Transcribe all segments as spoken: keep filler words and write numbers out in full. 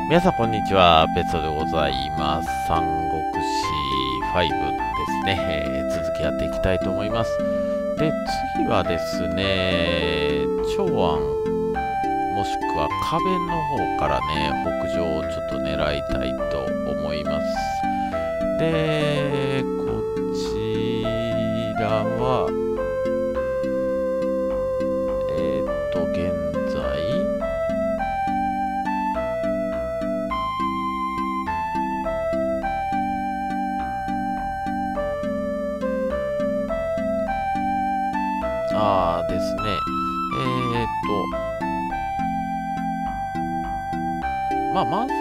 皆さんこんにちは、ペソでございます。三国志ファイブですね、えー続きやっていきたいと思います。で、次はですね、長安もしくは壁の方からね、北上をちょっと狙いたいと思います。で、こちらは、えーっと、現在、あーですね、えーっと、まあ、まず、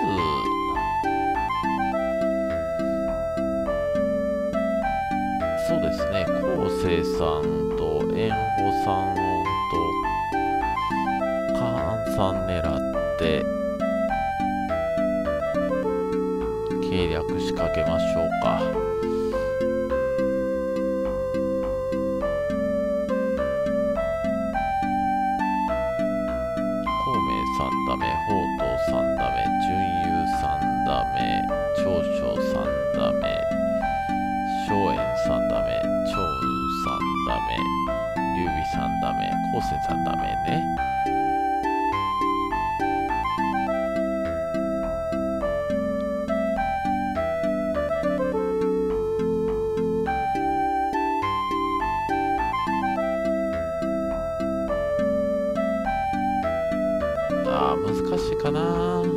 そうですね、昴生さんと炎鵬さんとカーンさん狙って計略仕掛けましょうか。孔明さんダメ、宝刀さんダメ、準優さんダメ、長将さんダメ、荘園さんダメ、長雲さんダメ、劉備さんダメ、昴生さんダメね。あー難しいかな。うん。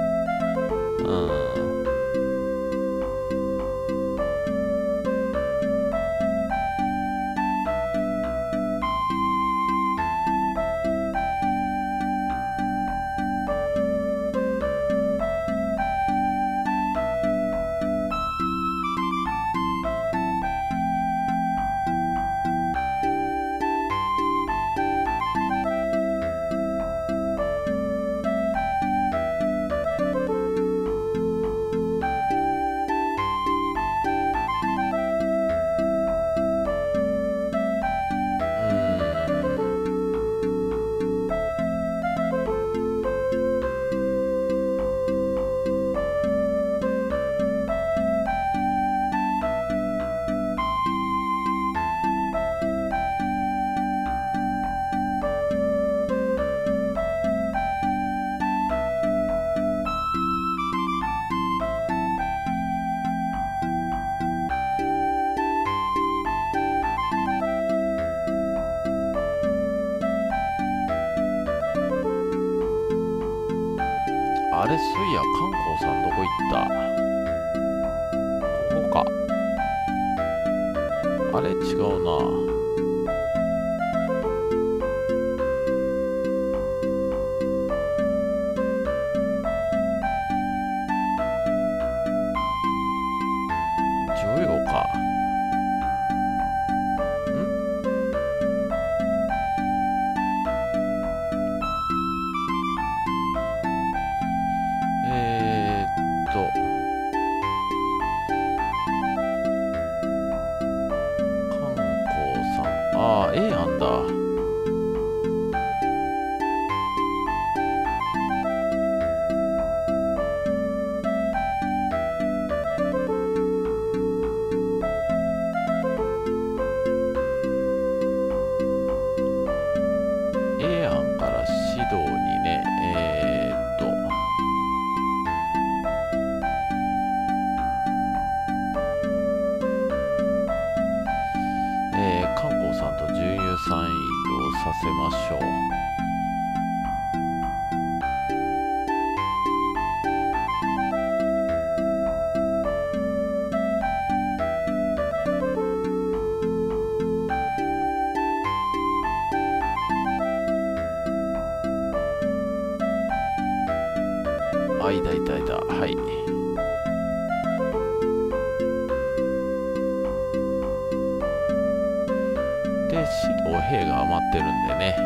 あれ、そういや、観光さんどこ行った？ここか。あれ、違うな。女陽か。んえーっと、観光さん。ああ、ええやんだ。ええやんから指導にね、えーっと、えー、観光さんと準優さん移動させましょう。あ、いたいたいた。はい。で、指導兵が余ってるんでね。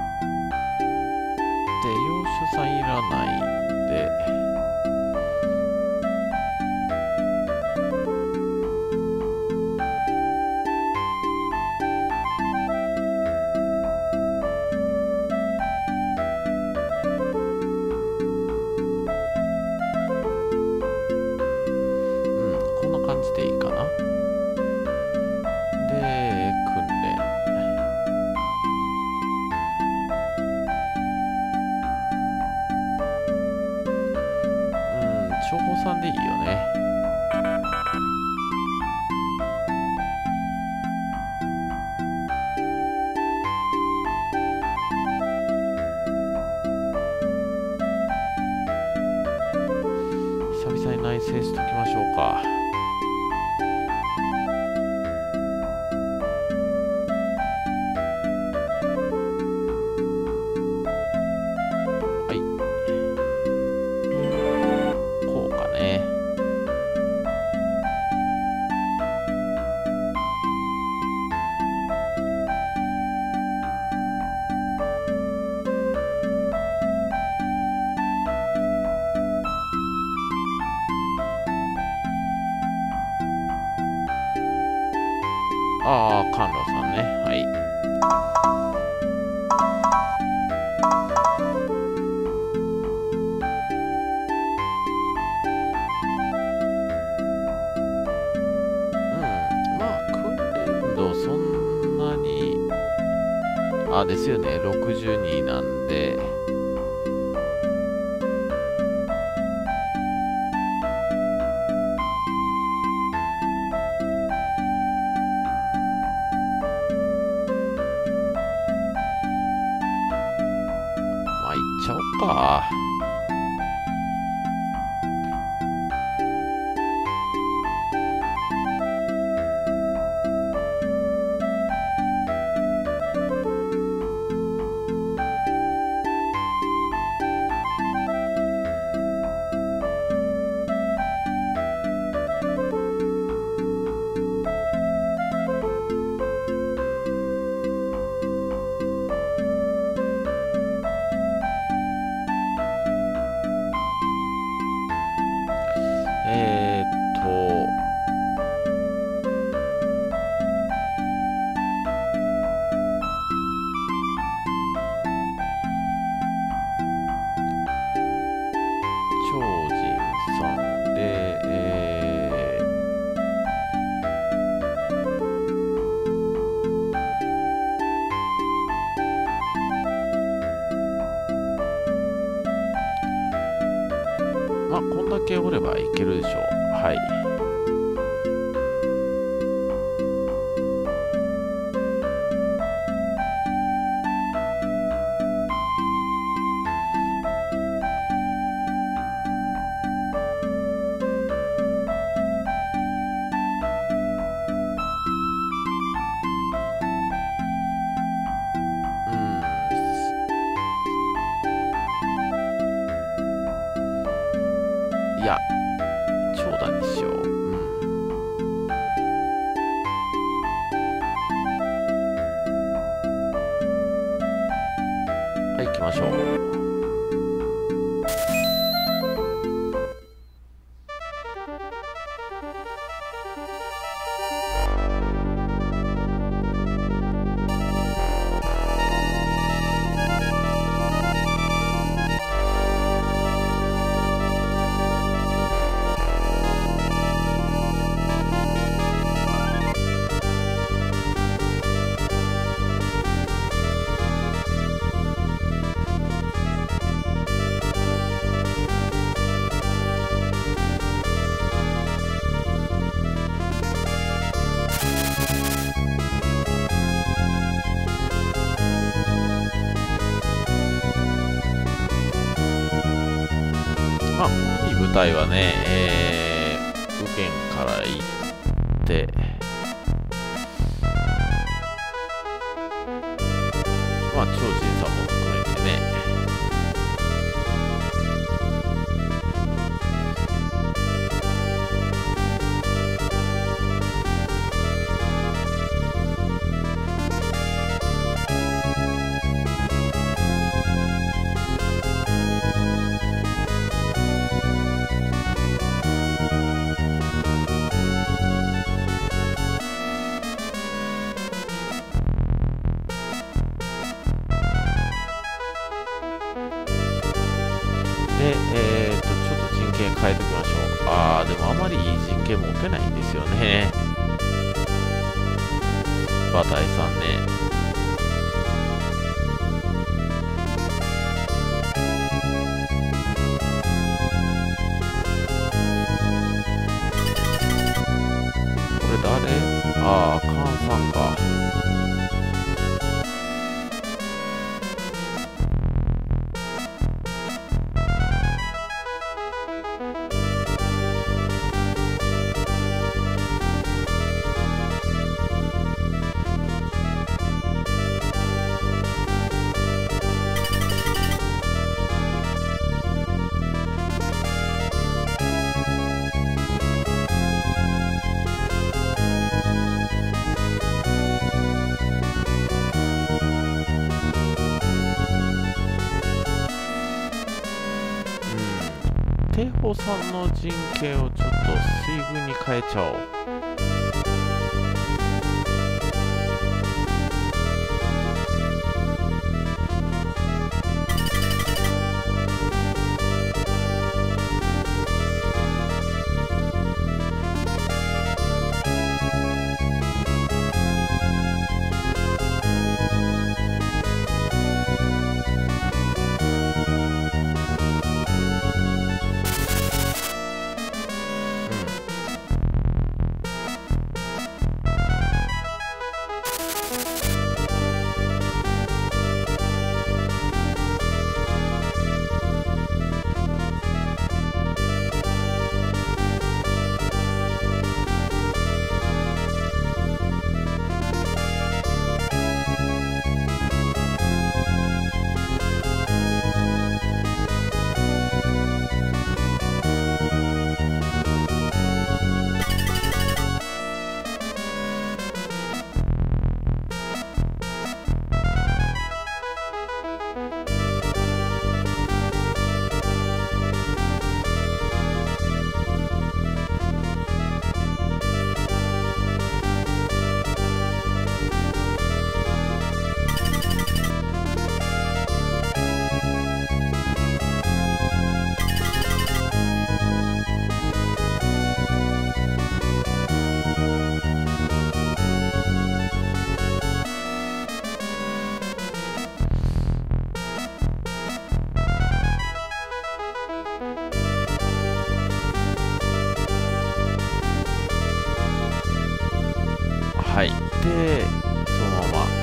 で、要所さんいらないんで、 長保さんでいいよね。久々に内省しときましょうか。ああ、甘露さんね。はい。うん。まあ、訓練度そんなに、あ、ですよね。ろくじゅうになんで、ちゃおうか。えーっと、超人さんで、えー、まあ、こんだけおればいけるでしょう。はい。いや、長打にしよう。うん。はい、行きましょう。まあ、いい舞台はね、えー、右辺から行って、まあ、超人さんも含めてね、で、えーっと、ちょっと陣形変えておきましょう。あー、でもあまりいい陣形持てないんですよね。馬体さんね。 帝宝さんの陣形をちょっと水軍に変えちゃおう。はい。で、そのまま。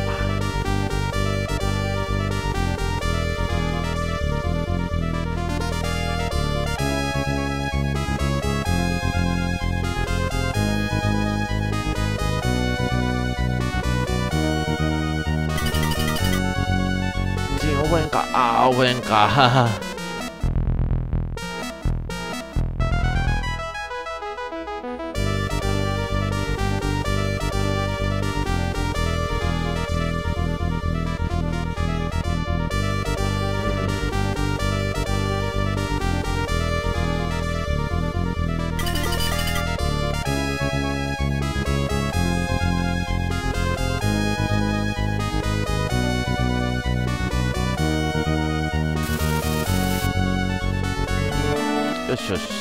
陣覚えんか。ああ、覚えんか。よしよし。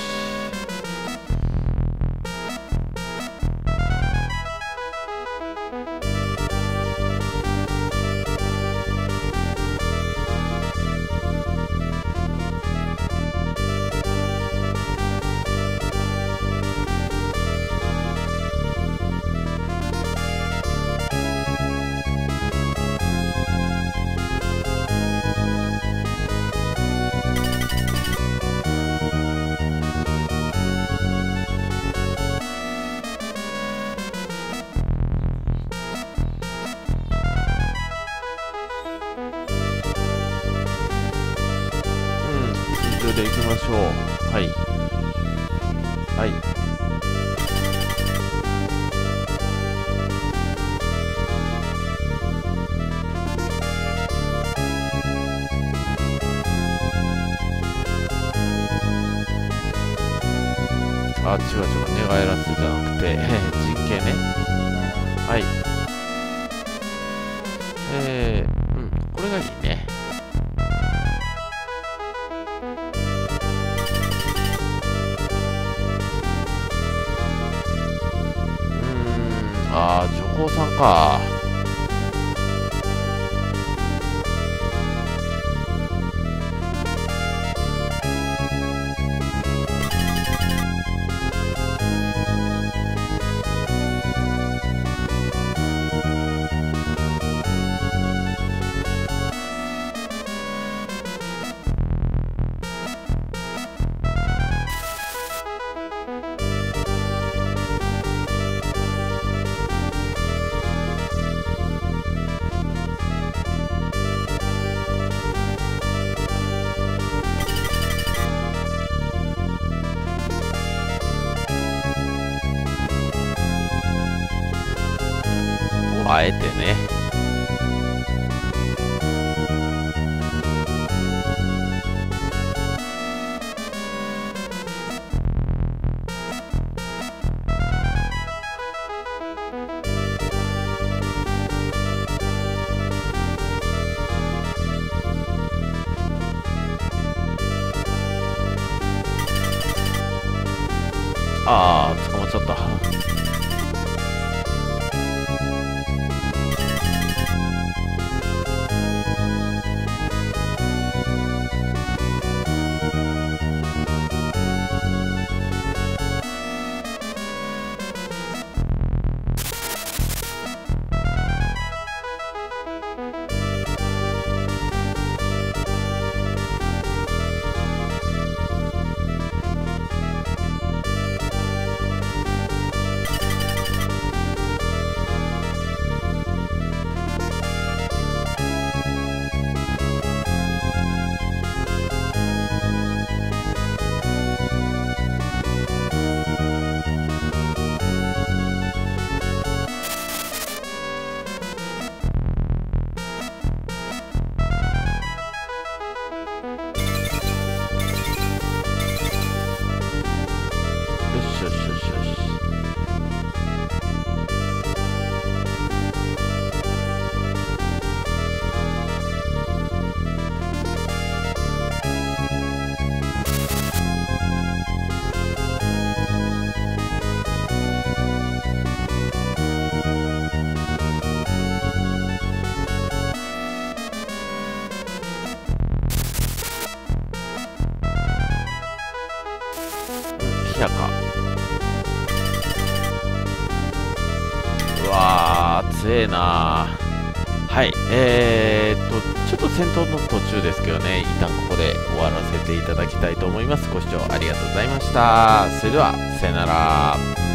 で行きましょう。はい。はい。あ、違う違う。寝返らすじゃなくて、陣形ね。はい。えー、うん。これがいいね。ああ、女工さんか。あえてね。 ああ、捕まっちゃった。か。うわー、強えな。はい、えーっと、ちょっと戦闘の途中ですけどね、一旦ここで終わらせていただきたいと思います。ご視聴ありがとうございました。それでは、さよなら。